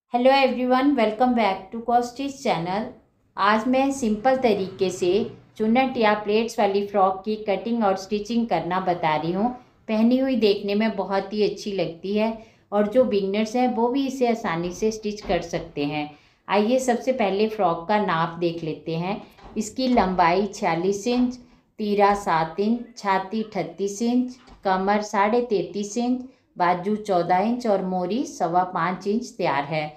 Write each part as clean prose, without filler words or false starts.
Hello everyone, welcome back to कॉस्टिच channel. आज मैं सिंपल तरीके से चुन्नट या प्लेट्स वाली फ्रॉक की कटिंग और स्टिचिंग करना बता रही हूँ। पहनी हुई देखने में बहुत ही अच्छी लगती है और जो बिगनर्स हैं वो भी इसे आसानी से स्टिच कर सकते हैं। आइए सबसे पहले फ़्रॉक का नाप देख लेते हैं। इसकी लंबाई 46 इंच, तीरा 7 इंच, छाती 38 इंच, कमर 33.5 इंच, बाजू 14 इंच और मोरी 5.25 इंच तैयार है।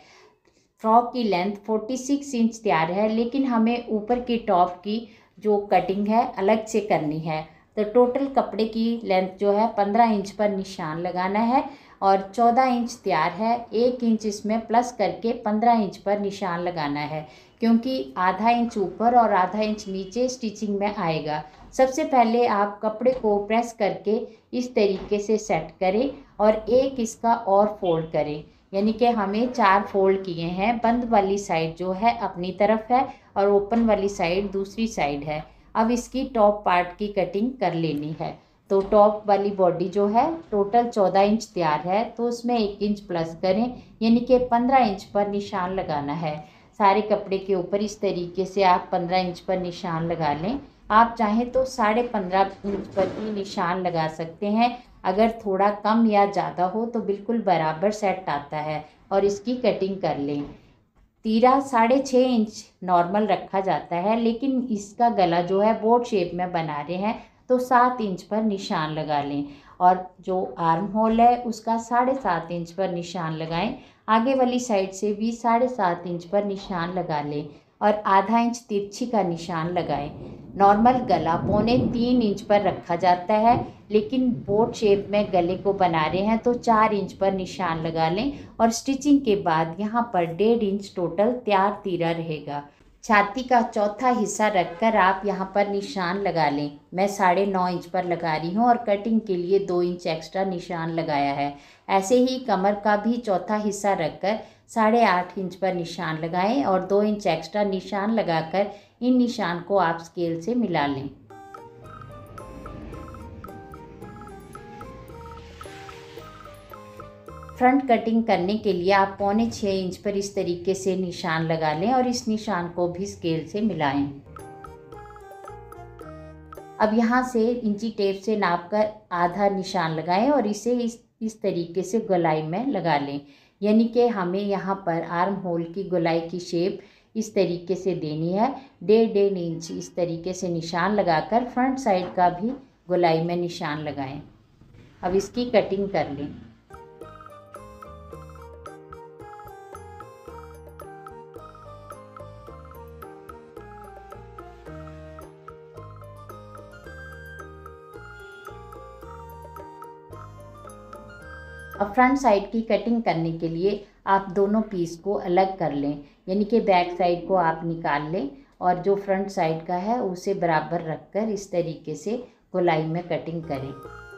फ्रॉक की लेंथ 46 इंच तैयार है, लेकिन हमें ऊपर की टॉप की जो कटिंग है अलग से करनी है। तो टोटल कपड़े की लेंथ जो है 15 इंच पर निशान लगाना है और 14 इंच तैयार है। 1 इंच इसमें प्लस करके 15 इंच पर निशान लगाना है, क्योंकि आधा इंच ऊपर और आधा इंच नीचे स्टिचिंग में आएगा। सबसे पहले आप कपड़े को प्रेस करके इस तरीके से सेट करें और एक इसका और फोल्ड करें, यानी कि हमें 4 फोल्ड किए हैं। बंद वाली साइड जो है अपनी तरफ है और ओपन वाली साइड दूसरी साइड है। अब इसकी टॉप पार्ट की कटिंग कर लेनी है। तो टॉप वाली बॉडी जो है टोटल 14 इंच तैयार है, तो उसमें 1 इंच प्लस करें, यानी कि 15 इंच पर निशान लगाना है। सारे कपड़े के ऊपर इस तरीके से आप 15 इंच पर निशान लगा लें। आप चाहें तो 15.5 इंच पर भी निशान लगा सकते हैं। अगर थोड़ा कम या ज़्यादा हो तो बिल्कुल बराबर सेट आता है। और इसकी कटिंग कर लें। तीरा 6.5 इंच नॉर्मल रखा जाता है, लेकिन इसका गला जो है बोट शेप में बना रहे हैं, तो 7 इंच पर निशान लगा लें। और जो आर्म होल है उसका 7.5 इंच पर निशान लगाएं। आगे वाली साइड से भी 7.5 इंच पर निशान लगा लें और आधा इंच तिरछी का निशान लगाएं। नॉर्मल गला 2.25 इंच पर रखा जाता है, लेकिन बोट शेप में गले को बना रहे हैं तो 4 इंच पर निशान लगा लें और स्टिचिंग के बाद यहाँ पर 1.5 इंच टोटल तैयार तीरा रहेगा। छाती का चौथा हिस्सा रखकर आप यहाँ पर निशान लगा लें। मैं 9.5 इंच पर लगा रही हूँ और कटिंग के लिए 2 इंच एक्स्ट्रा निशान लगाया है। ऐसे ही कमर का भी चौथा हिस्सा रखकर 8.5 इंच पर निशान लगाएं और 2 इंच एक्स्ट्रा निशान लगाकर इन निशान को आप स्केल से मिला लें। फ्रंट कटिंग करने के लिए आप 5.25 इंच पर इस तरीके से निशान लगा लें और इस निशान को भी स्केल से मिलाएं। अब यहाँ से इंची टेप से नापकर आधा निशान लगाएं और इसे इस तरीके से गोलाई में लगा लें, यानी कि हमें यहाँ पर आर्म होल की गोलाई की शेप इस तरीके से देनी है। 1.5 इंच इस तरीके से निशान लगाकर फ्रंट साइड का भी गोलाई में निशान लगाएं। अब इसकी कटिंग कर लें। अब फ्रंट साइड की कटिंग करने के लिए आप दोनों पीस को अलग कर लें, यानी कि बैक साइड को आप निकाल लें और जो फ्रंट साइड का है उसे बराबर रखकर इस तरीके से गोलाई में कटिंग करें।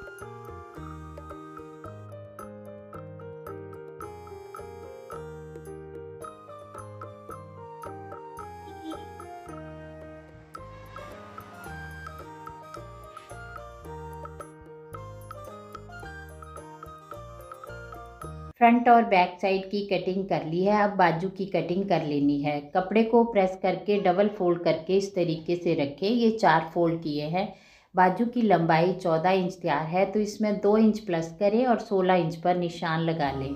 फ्रंट और बैक साइड की कटिंग कर ली है। अब बाजू की कटिंग कर लेनी है। कपड़े को प्रेस करके डबल फोल्ड करके इस तरीके से रखें। ये 4 फोल्ड किए हैं। बाजू की लंबाई 14 इंच तैयार है, तो इसमें 2 इंच प्लस करें और 16 इंच पर निशान लगा लें।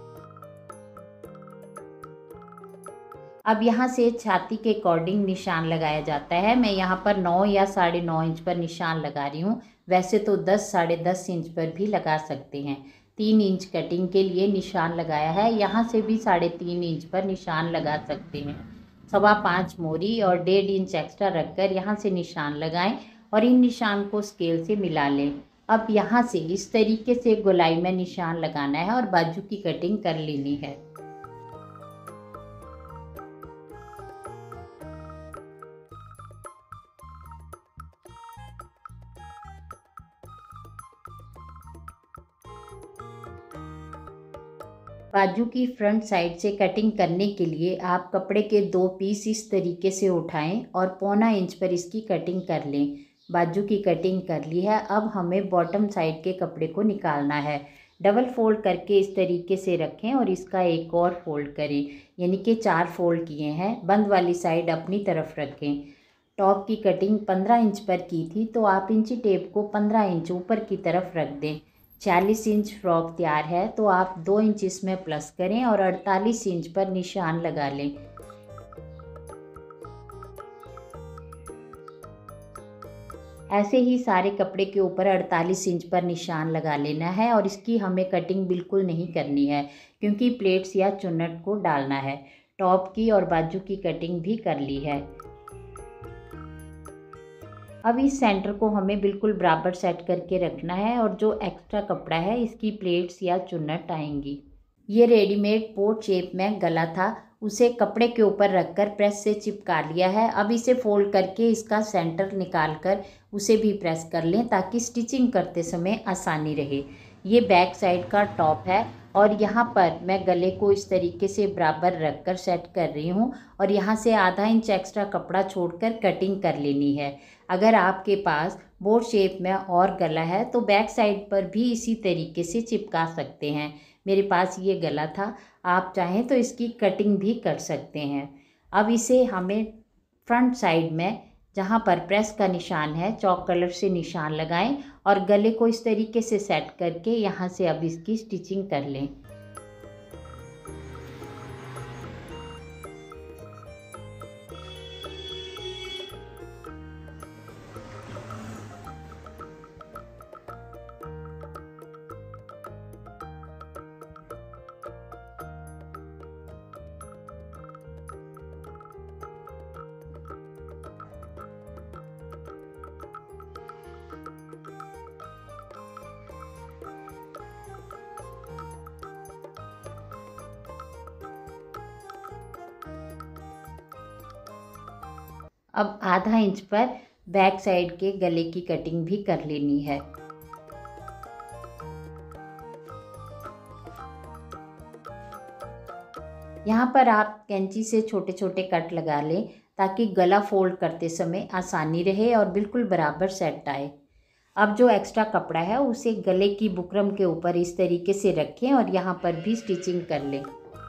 अब यहाँ से छाती के अकॉर्डिंग निशान लगाया जाता है। मैं यहाँ पर 9 या 9.5 इंच पर निशान लगा रही हूँ। वैसे तो 10 10.5 इंच पर भी लगा सकते हैं। 3 इंच कटिंग के लिए निशान लगाया है। यहाँ से भी 3.5 इंच पर निशान लगा सकते हैं। 5.25 मोरी और 1.5 इंच एक्स्ट्रा रखकर यहाँ से निशान लगाएं और इन निशान को स्केल से मिला लें। अब यहाँ से इस तरीके से गोलाई में निशान लगाना है और बाजू की कटिंग कर लेनी है। बाजू की फ्रंट साइड से कटिंग करने के लिए आप कपड़े के 2 पीस इस तरीके से उठाएं और 1.25 इंच पर इसकी कटिंग कर लें। बाजू की कटिंग कर ली है। अब हमें बॉटम साइड के कपड़े को निकालना है। डबल फोल्ड करके इस तरीके से रखें और इसका एक और फोल्ड करें, यानी कि 4 फोल्ड किए हैं। बंद वाली साइड अपनी तरफ रखें। टॉप की कटिंग 15 इंच पर की थी, तो आप इंची टेप को 15 इंच ऊपर की तरफ रख दें। 40 इंच फ्रॉक तैयार है, तो आप 2 इंच इसमें प्लस करें और 48 इंच पर निशान लगा लें। ऐसे ही सारे कपड़े के ऊपर 48 इंच पर निशान लगा लेना है और इसकी हमें कटिंग बिल्कुल नहीं करनी है, क्योंकि प्लेट्स या चुन्नट को डालना है। टॉप की और बाजू की कटिंग भी कर ली है। अब इस सेंटर को हमें बिल्कुल बराबर सेट करके रखना है और जो एक्स्ट्रा कपड़ा है इसकी प्लेट्स या चुन्नट आएंगी। ये रेडीमेड पोट शेप में गला था, उसे कपड़े के ऊपर रखकर प्रेस से चिपका लिया है। अब इसे फोल्ड करके इसका सेंटर निकाल कर उसे भी प्रेस कर लें, ताकि स्टिचिंग करते समय आसानी रहे। ये बैक साइड का टॉप है और यहाँ पर मैं गले को इस तरीके से बराबर रख कर सेट कर रही हूँ और यहाँ से आधा इंच एक्स्ट्रा कपड़ा छोड़कर कटिंग कर लेनी है। अगर आपके पास बोट शेप में और गला है तो बैक साइड पर भी इसी तरीके से चिपका सकते हैं। मेरे पास ये गला था, आप चाहें तो इसकी कटिंग भी कर सकते हैं। अब इसे हमें फ्रंट साइड में जहाँ पर प्रेस का निशान है चॉक कलर से निशान लगाएं और गले को इस तरीके से सेट करके यहाँ से अब इसकी स्टिचिंग कर लें। अब आधा इंच पर बैक साइड के गले की कटिंग भी कर लेनी है। यहाँ पर आप कैंची से छोटे छोटे कट लगा लें, ताकि गला फोल्ड करते समय आसानी रहे और बिल्कुल बराबर सेट आए। अब जो एक्स्ट्रा कपड़ा है उसे गले की बुकरम के ऊपर इस तरीके से रखें और यहाँ पर भी स्टिचिंग कर लें।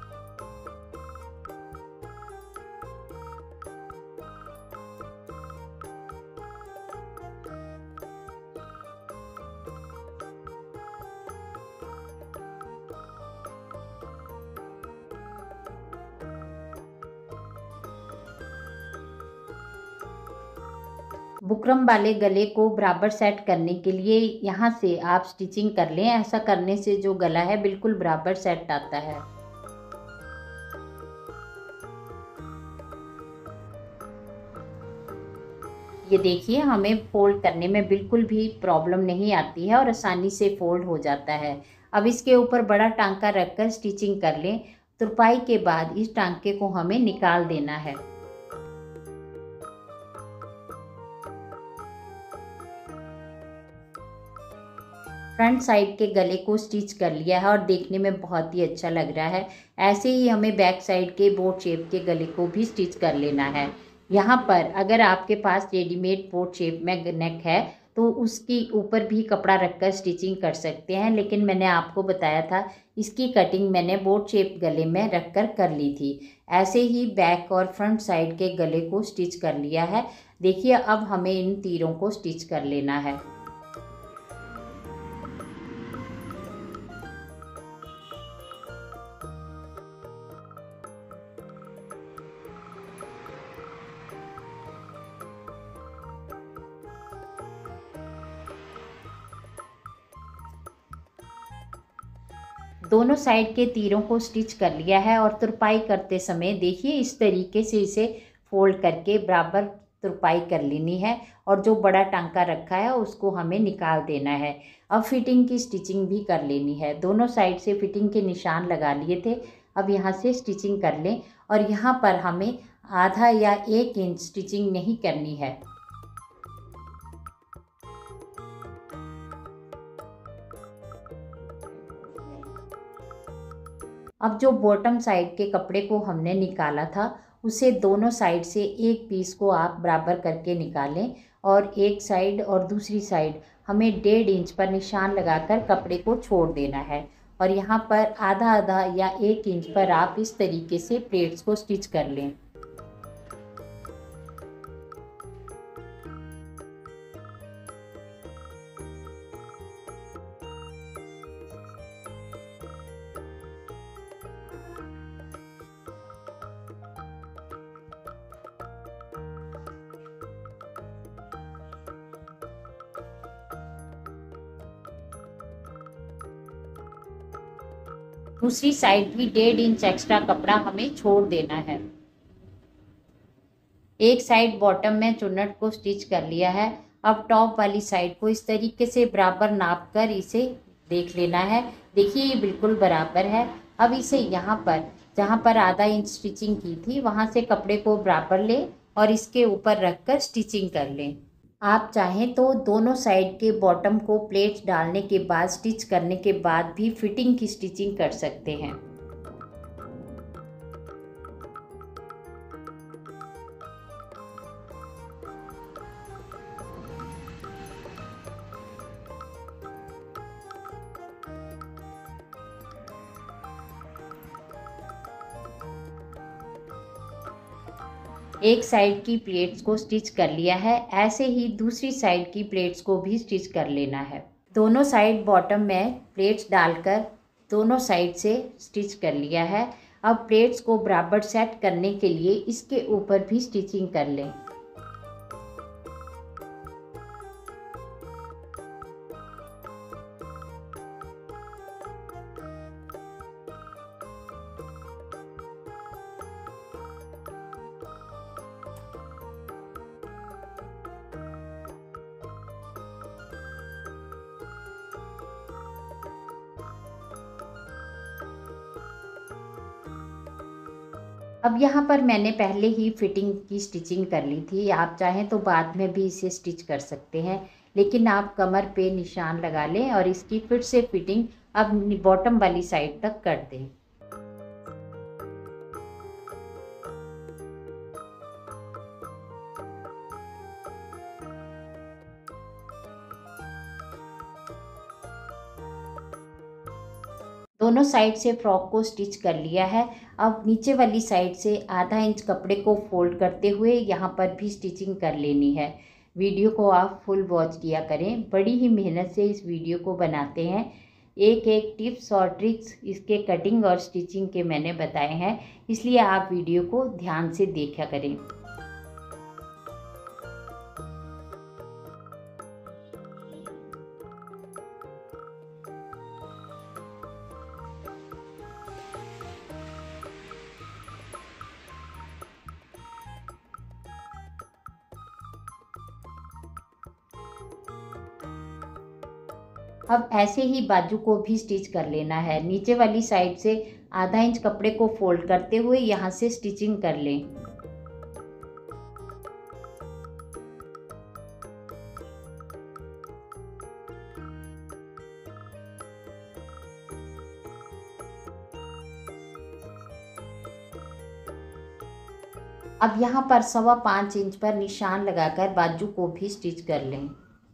बुकरम वाले गले को बराबर सेट करने के लिए यहाँ से आप स्टिचिंग कर लें। ऐसा करने से जो गला है बिल्कुल बराबर सेट आता है। ये देखिए, हमें फोल्ड करने में बिल्कुल भी प्रॉब्लम नहीं आती है और आसानी से फोल्ड हो जाता है। अब इसके ऊपर बड़ा टांका रखकर स्टिचिंग कर लें। तुरपाई के बाद इस टांके को हमें निकाल देना है। फ्रंट साइड के गले को स्टिच कर लिया है और देखने में बहुत ही अच्छा लग रहा है। ऐसे ही हमें बैक साइड के बोट शेप के गले को भी स्टिच कर लेना है। यहाँ पर अगर आपके पास रेडीमेड बोट शेप में नेक है तो उसकी ऊपर भी कपड़ा रखकर स्टिचिंग कर सकते हैं, लेकिन मैंने आपको बताया था इसकी कटिंग मैंने बोट शेप गले में रखकर कर ली थी। ऐसे ही बैक और फ्रंट साइड के गले को स्टिच कर लिया है। देखिए, अब हमें इन तीरों को स्टिच कर लेना है। दोनों साइड के तीरों को स्टिच कर लिया है और तुरपाई करते समय देखिए इस तरीके से इसे फोल्ड करके बराबर तुरपाई कर लेनी है और जो बड़ा टांका रखा है उसको हमें निकाल देना है। अब फिटिंग की स्टिचिंग भी कर लेनी है। दोनों साइड से फिटिंग के निशान लगा लिए थे, अब यहाँ से स्टिचिंग कर लें और यहाँ पर हमें आधा या 1 इंच स्टिचिंग नहीं करनी है। अब जो बॉटम साइड के कपड़े को हमने निकाला था उसे दोनों साइड से एक पीस को आप बराबर करके निकालें और एक साइड और दूसरी साइड हमें 1.5 इंच पर निशान लगाकर कपड़े को छोड़ देना है और यहाँ पर आधा आधा या 1 इंच पर आप इस तरीके से प्लेट्स को स्टिच कर लें। दूसरी साइड भी 1.5 इंच एक्स्ट्रा कपड़ा हमें छोड़ देना है। एक साइड बॉटम में चुन्नट को स्टिच कर लिया है। अब टॉप वाली साइड को इस तरीके से बराबर नाप कर इसे देख लेना है। देखिए ये बिल्कुल बराबर है। अब इसे यहाँ पर जहाँ पर आधा इंच स्टिचिंग की थी वहाँ से कपड़े को बराबर लें और इसके ऊपर रख कर स्टिचिंग कर लें। आप चाहें तो दोनों साइड के बॉटम को प्लेट्स डालने के बाद स्टिच करने के बाद भी फिटिंग की स्टिचिंग कर सकते हैं। एक साइड की प्लेट्स को स्टिच कर लिया है, ऐसे ही दूसरी साइड की प्लेट्स को भी स्टिच कर लेना है। दोनों साइड बॉटम में प्लेट्स डालकर दोनों साइड से स्टिच कर लिया है। अब प्लेट्स को बराबर सेट करने के लिए इसके ऊपर भी स्टिचिंग कर लें। अब यहाँ पर मैंने पहले ही फिटिंग की स्टिचिंग कर ली थी। आप चाहें तो बाद में भी इसे स्टिच कर सकते हैं, लेकिन आप कमर पे निशान लगा लें और इसकी फिर से फिटिंग अब बॉटम वाली साइड तक कर दें। दोनों साइड से फ्रॉक को स्टिच कर लिया है। अब नीचे वाली साइड से आधा इंच कपड़े को फोल्ड करते हुए यहाँ पर भी स्टिचिंग कर लेनी है। वीडियो को आप फुल वॉच किया करें, बड़ी ही मेहनत से इस वीडियो को बनाते हैं। एक एक टिप्स और ट्रिक्स इसके कटिंग और स्टिचिंग के मैंने बताए हैं, इसलिए आप वीडियो को ध्यान से देखा करें। अब ऐसे ही बाजू को भी स्टिच कर लेना है। नीचे वाली साइड से आधा इंच कपड़े को फोल्ड करते हुए यहाँ से स्टिचिंग कर लें। अब यहाँ पर 5.25 इंच पर निशान लगाकर बाजू को भी स्टिच कर लें।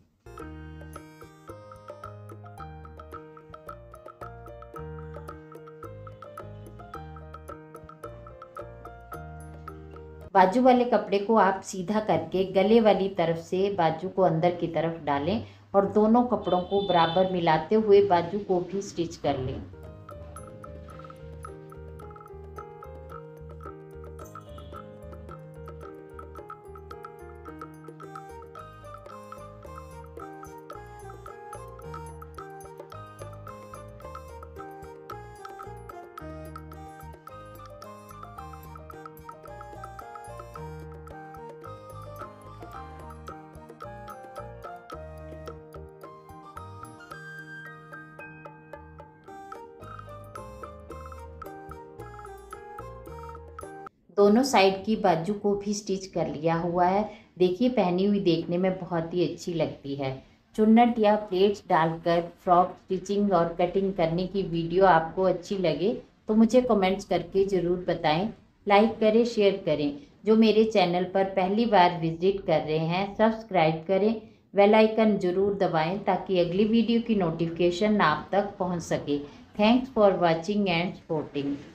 बाजू वाले कपड़े को आप सीधा करके गले वाली तरफ से बाजू को अंदर की तरफ डालें और दोनों कपड़ों को बराबर मिलाते हुए बाजू को भी स्टिच कर लें। दोनों साइड की बाजू को भी स्टिच कर लिया हुआ है। देखिए पहनी हुई देखने में बहुत ही अच्छी लगती है। चुन्नट या प्लेट्स डालकर फ्रॉक स्टिचिंग और कटिंग करने की वीडियो आपको अच्छी लगे तो मुझे कमेंट्स करके ज़रूर बताएं। लाइक करें, शेयर करें। जो मेरे चैनल पर पहली बार विजिट कर रहे हैं सब्सक्राइब करें। बेल आइकन ज़रूर दबाएं ताकि अगली वीडियो की नोटिफिकेशन आप तक पहुंच सके। Thanks for watching and supporting.